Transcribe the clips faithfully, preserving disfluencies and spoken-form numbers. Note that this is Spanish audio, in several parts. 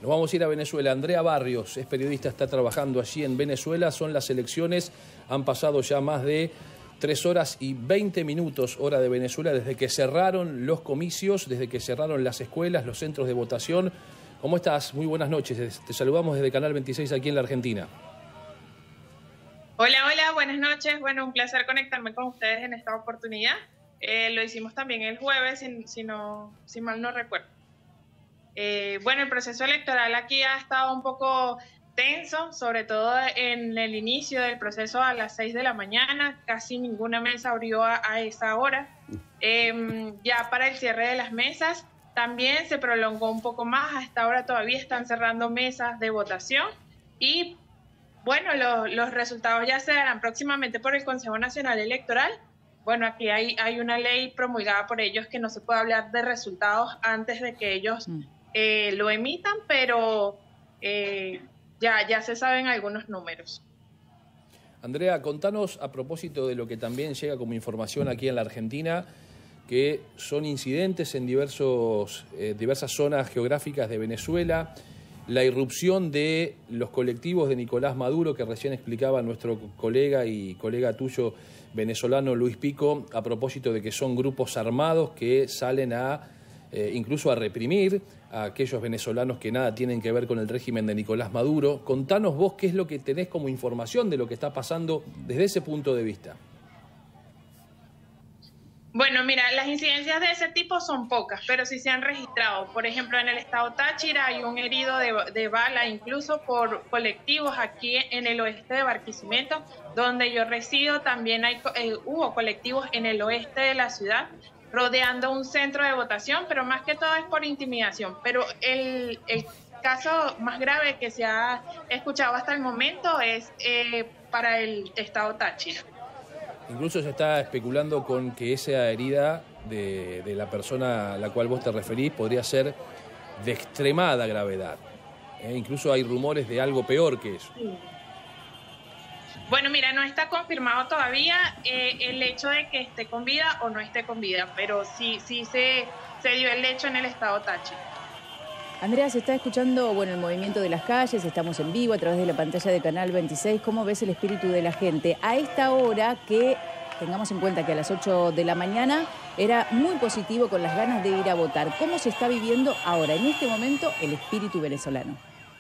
Nos vamos a ir a Venezuela. Andrea Barrios es periodista, está trabajando allí en Venezuela. Son las elecciones, han pasado ya más de tres horas y veinte minutos, hora de Venezuela, desde que cerraron los comicios, desde que cerraron las escuelas, los centros de votación. ¿Cómo estás? Muy buenas noches. Te saludamos desde Canal veintiséis aquí en la Argentina. Hola, hola, buenas noches. Bueno, un placer conectarme con ustedes en esta oportunidad. Eh, lo hicimos también el jueves, si, si, no, si mal no recuerdo. Eh, bueno, el proceso electoral aquí ha estado un poco tenso, sobre todo en el inicio del proceso a las seis de la mañana. Casi ninguna mesa abrió a, a esa hora. Eh, ya para el cierre de las mesas también se prolongó un poco más. Hasta ahora todavía están cerrando mesas de votación y bueno, lo, los resultados ya se darán próximamente por el Consejo Nacional Electoral. Bueno, aquí hay, hay una ley promulgada por ellos que no se puede hablar de resultados antes de que ellos eh, lo emitan, pero eh, ya, ya se saben algunos números. Andrea, contanos a propósito de lo que también llega como información aquí en la Argentina, que son incidentes en diversos, eh, diversas zonas geográficas de Venezuela, la irrupción de los colectivos de Nicolás Maduro, que recién explicaba nuestro colega y colega tuyo venezolano Luis Pico, a propósito de que son grupos armados que salen a eh, incluso a reprimir a aquellos venezolanos que nada tienen que ver con el régimen de Nicolás Maduro. Contanos vos qué es lo que tenés como información de lo que está pasando desde ese punto de vista. Bueno, mira, las incidencias de ese tipo son pocas, pero sí se han registrado. Por ejemplo, en el estado Táchira hay un herido de, de bala, incluso por colectivos aquí en el oeste de Barquisimeto, donde yo resido. También hay, eh, hubo colectivos en el oeste de la ciudad, rodeando un centro de votación, pero más que todo es por intimidación. Pero el, el caso más grave que se ha escuchado hasta el momento es eh, para el estado Táchira. Incluso se está especulando con que esa herida de, de la persona a la cual vos te referís podría ser de extremada gravedad. ¿Eh? Incluso hay rumores de algo peor que eso. Bueno, mira, no está confirmado todavía eh, el hecho de que esté con vida o no esté con vida, pero sí, sí se, se dio el hecho en el estado Táchira. Andrea, se está escuchando bueno, el movimiento de las calles, estamos en vivo a través de la pantalla de Canal veintiséis. ¿Cómo ves el espíritu de la gente? A esta hora, que tengamos en cuenta que a las ocho de la mañana era muy positivo, con las ganas de ir a votar. ¿Cómo se está viviendo ahora, en este momento, el espíritu venezolano?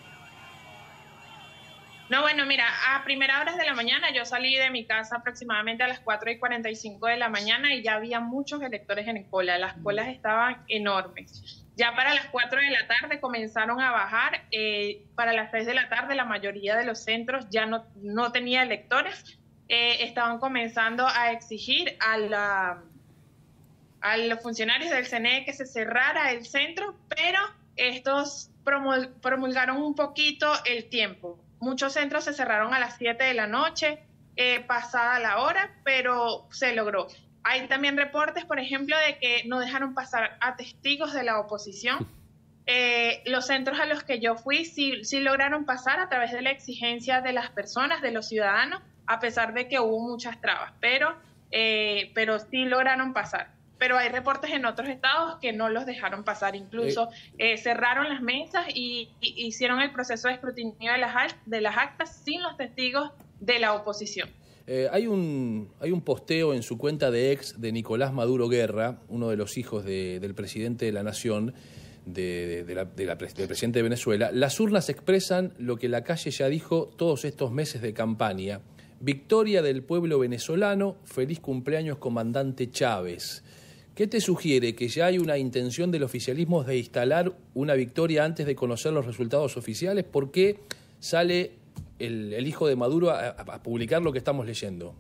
No, bueno, mira, a primeras horas de la mañana yo salí de mi casa aproximadamente a las cuatro y cuarenta y cinco de la mañana y ya había muchos electores en cola. Las colas estaban enormes. Ya para las cuatro de la tarde comenzaron a bajar. Eh, para las seis de la tarde la mayoría de los centros ya no, no tenía electores. Eh, estaban comenzando a exigir a, la, a los funcionarios del C N E que se cerrara el centro, pero estos promul promulgaron un poquito el tiempo. Muchos centros se cerraron a las siete de la noche, eh, pasada la hora, pero se logró. Hay también reportes, por ejemplo, de que no dejaron pasar a testigos de la oposición. Eh, los centros a los que yo fui sí, sí lograron pasar a través de la exigencia de las personas, de los ciudadanos, a pesar de que hubo muchas trabas, pero, eh, pero sí lograron pasar. Pero hay reportes en otros estados que no los dejaron pasar, incluso eh, cerraron las mesas y, y hicieron el proceso de escrutinio de las, de las actas sin los testigos de la oposición. Eh, hay un hay un posteo en su cuenta de ex de Nicolás Maduro Guerra, uno de los hijos de, del presidente de la Nación, de, de, de la, de la, del presidente de Venezuela. Las urnas expresan lo que la calle ya dijo todos estos meses de campaña. Victoria del pueblo venezolano, feliz cumpleaños comandante Chávez. ¿Qué te sugiere? ¿Que ya hay una intención del oficialismo de instalar una victoria antes de conocer los resultados oficiales? ¿Por qué sale el, el hijo de Maduro a, a publicar lo que estamos leyendo?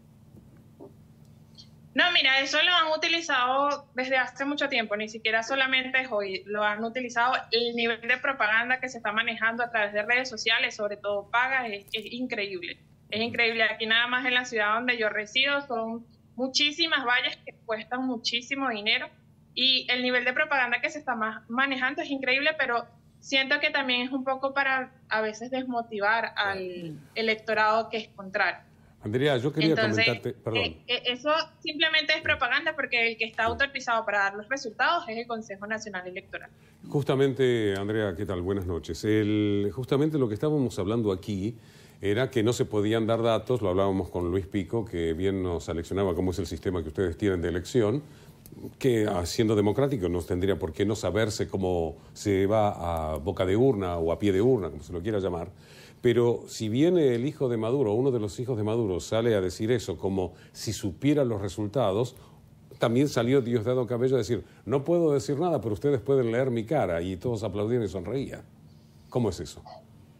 No, mira, eso lo han utilizado desde hace mucho tiempo, ni siquiera solamente es hoy, lo han utilizado. El nivel de propaganda que se está manejando a través de redes sociales, sobre todo pagas, es, es increíble. Es increíble. Aquí nada más en la ciudad donde yo resido son muchísimas vallas que cuestan muchísimo dinero y el nivel de propaganda que se está manejando es increíble, pero siento que también es un poco para a veces desmotivar al electorado que es contrario. Andrea, yo quería Entonces, comentarte, perdón. Eh, eso simplemente es propaganda porque el que está autorizado para dar los resultados es el Consejo Nacional Electoral. Justamente, Andrea, ¿qué tal? Buenas noches. El, justamente lo que estábamos hablando aquí era que no se podían dar datos, lo hablábamos con Luis Pico, que bien nos aleccionaba cómo es el sistema que ustedes tienen de elección, que siendo democrático no tendría por qué no saberse cómo se va a boca de urna o a pie de urna, como se lo quiera llamar. Pero si viene el hijo de Maduro, uno de los hijos de Maduro, sale a decir eso como si supiera los resultados, también salió Diosdado Cabello a decir, no puedo decir nada, pero ustedes pueden leer mi cara, y todos aplaudían y sonreían. ¿Cómo es eso?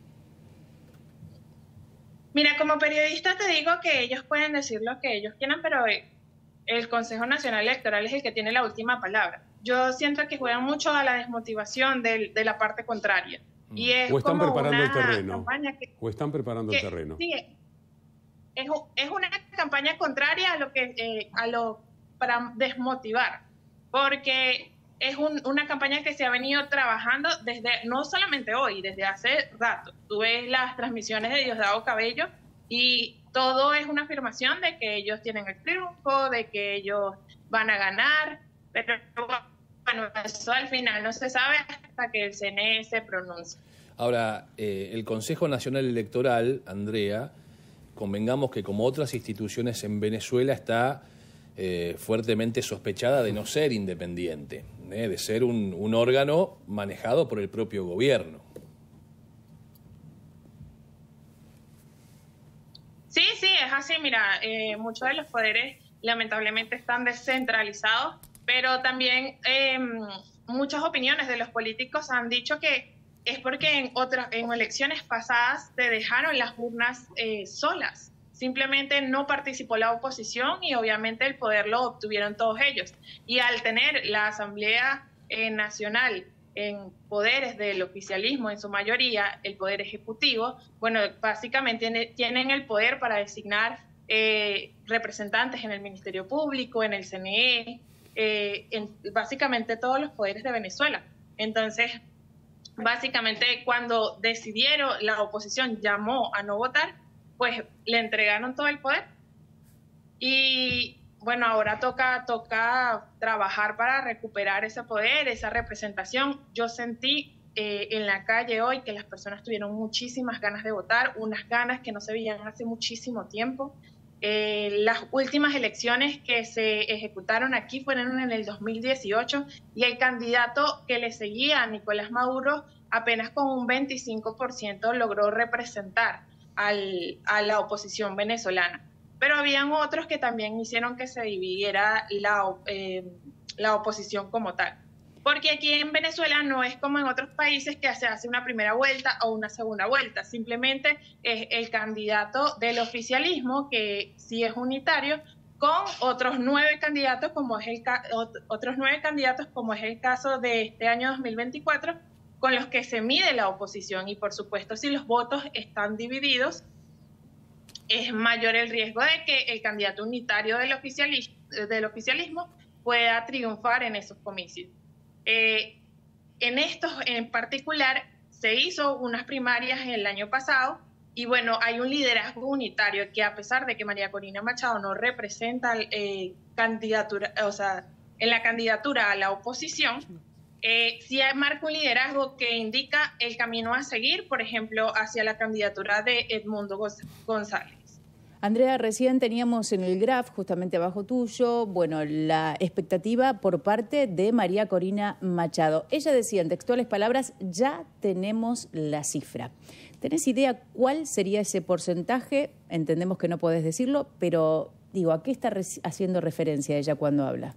Mira, como periodista te digo que ellos pueden decir lo que ellos quieran, pero el Consejo Nacional Electoral es el que tiene la última palabra. Yo siento que juegan mucho a la desmotivación de, de la parte contraria. Y es o están como preparando el una terreno. Que, o están preparando que, el terreno. Sí, es, es una campaña contraria a lo que eh, a lo para desmotivar, porque es un, una campaña que se ha venido trabajando desde, no solamente hoy, desde hace rato. Tú ves las transmisiones de Diosdado Cabello y todo es una afirmación de que ellos tienen el triunfo, de que ellos van a ganar, pero bueno, eso al final no se sabe hasta que el C N E se pronuncie. Ahora, eh, el Consejo Nacional Electoral, Andrea, convengamos que como otras instituciones en Venezuela está eh, fuertemente sospechada de no ser independiente, eh, de ser un, un órgano manejado por el propio gobierno. Sí, sí, es así. Mira, eh, muchos de los poderes lamentablemente están descentralizados, pero también eh, muchas opiniones de los políticos han dicho que es porque en otras en elecciones pasadas te dejaron las urnas eh, solas. Simplemente no participó la oposición y obviamente el poder lo obtuvieron todos ellos. Y al tener la Asamblea eh, Nacional en poderes del oficialismo, en su mayoría el poder ejecutivo, bueno, básicamente tiene, tienen el poder para designar eh, representantes en el Ministerio Público, en el C N E, eh, en básicamente todos los poderes de Venezuela. Entonces, básicamente cuando decidieron, la oposición llamó a no votar, pues le entregaron todo el poder. Y bueno, ahora toca, toca trabajar para recuperar ese poder, esa representación. Yo sentí eh, en la calle hoy que las personas tuvieron muchísimas ganas de votar, unas ganas que no se veían hace muchísimo tiempo. Eh, las últimas elecciones que se ejecutaron aquí fueron en el dos mil dieciocho y el candidato que le seguía a Nicolás Maduro apenas con un veinticinco por ciento logró representar al, a la oposición venezolana. Pero habían otros que también hicieron que se dividiera la, eh, la oposición como tal. Porque aquí en Venezuela no es como en otros países que se hace una primera vuelta o una segunda vuelta. Simplemente es el candidato del oficialismo, que sí es unitario, con otros nueve candidatos, como es el, otros nueve candidatos, como es el caso de este año dos mil veinticuatro, con los que se mide la oposición. Y por supuesto, si los votos están divididos, es mayor el riesgo de que el candidato unitario del oficialismo, del oficialismo pueda triunfar en esos comicios. Eh, en estos en particular se hizo unas primarias el año pasado y bueno, hay un liderazgo unitario que a pesar de que María Corina Machado no representa eh, candidatura, o sea, en la candidatura a la oposición, eh, sí marca un liderazgo que indica el camino a seguir, por ejemplo, hacia la candidatura de Edmundo González. Andrea, recién teníamos en el graph, justamente abajo tuyo, bueno, la expectativa por parte de María Corina Machado. Ella decía en textuales palabras, ya tenemos la cifra. ¿Tenés idea cuál sería ese porcentaje? Entendemos que no podés decirlo, pero digo, ¿a qué está haciendo referencia ella cuando habla?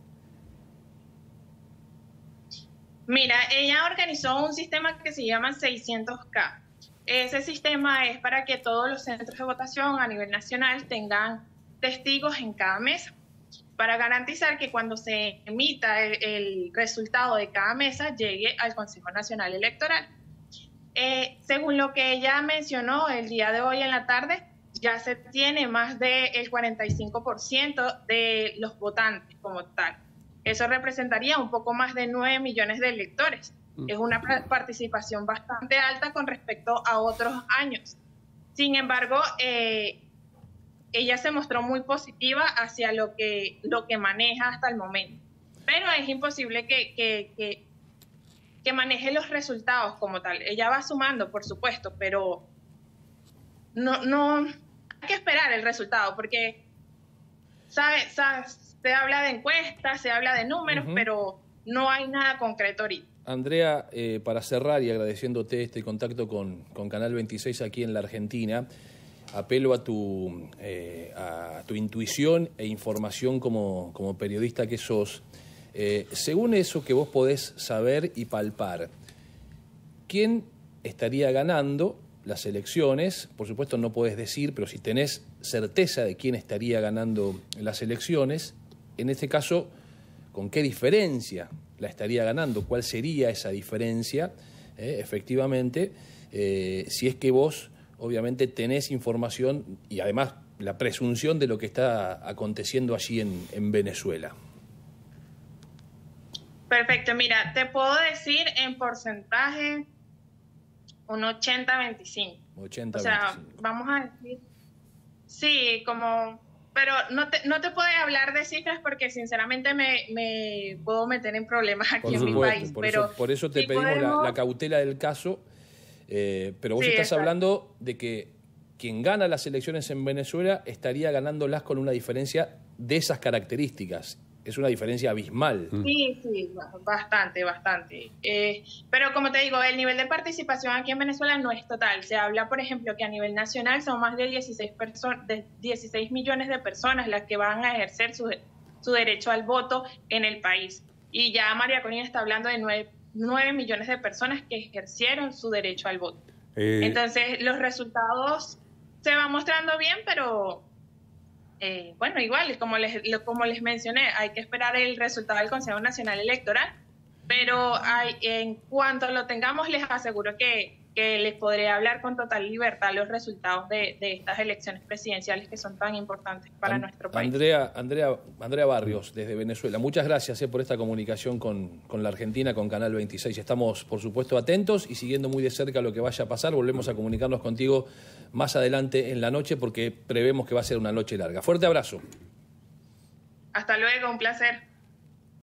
Mira, ella organizó un sistema que se llama seiscientos K. Ese sistema es para que todos los centros de votación a nivel nacional tengan testigos en cada mesa, para garantizar que cuando se emita el, el resultado de cada mesa llegue al Consejo Nacional Electoral. Eh, según lo que ella mencionó el día de hoy en la tarde, ya se tiene más del cuarenta y cinco por ciento de los votantes como tal. Eso representaría un poco más de nueve millones de electores. Es una participación bastante alta con respecto a otros años. Sin embargo, eh, ella se mostró muy positiva hacia lo que, lo que maneja hasta el momento. Pero es imposible que, que, que, que maneje los resultados como tal. Ella va sumando, por supuesto, pero no, no hay que esperar el resultado, porque sabe, sabe, se habla de encuestas, se habla de números, uh-huh. pero no hay nada concreto ahorita. Andrea, eh, para cerrar y agradeciéndote este contacto con, con Canal veintiséis aquí en la Argentina, apelo a tu, eh, a tu intuición e información como, como periodista que sos. Eh, según eso que vos podés saber y palpar, ¿quién estaría ganando las elecciones? Por supuesto no podés decir, pero si tenés certeza de quién estaría ganando las elecciones, en este caso, ¿con qué diferencia la estaría ganando? ¿Cuál sería esa diferencia? Eh, efectivamente, eh, si es que vos obviamente tenés información y además la presunción de lo que está aconteciendo allí en, en Venezuela. Perfecto, mira, te puedo decir en porcentaje un ochenta veinticinco. ochenta O sea, veinticinco. vamos a decir, sí, como, pero no te, no te puedo hablar de cifras porque sinceramente me, me puedo meter en problemas aquí Por en supuesto, mi país. por, pero eso, por eso te sí pedimos podemos... la, la cautela del caso, eh, pero vos Sí, estás exacto. hablando de que quien gana las elecciones en Venezuela estaría ganándolas con una diferencia de esas características. Es una diferencia abismal. Sí, sí, bastante, bastante. Eh, pero como te digo, el nivel de participación aquí en Venezuela no es total. Se habla, por ejemplo, que a nivel nacional son más de dieciséis, perso- de dieciséis millones de personas las que van a ejercer su, su derecho al voto en el país. Y ya María Corina está hablando de nueve millones de personas que ejercieron su derecho al voto. Eh... Entonces, los resultados se van mostrando bien, pero... Eh, bueno, igual, como les, como les mencioné, hay que esperar el resultado del Consejo Nacional Electoral, pero hay, en cuanto lo tengamos, les aseguro que, que les podré hablar con total libertad los resultados de, de estas elecciones presidenciales que son tan importantes para An- nuestro país. Andrea, Andrea, Andrea Barrios, desde Venezuela. Muchas gracias eh, por esta comunicación con, con la Argentina, con Canal veintiséis. Estamos, por supuesto, atentos y siguiendo muy de cerca lo que vaya a pasar. Volvemos a comunicarnos contigo más adelante en la noche porque prevemos que va a ser una noche larga. Fuerte abrazo. Hasta luego, un placer.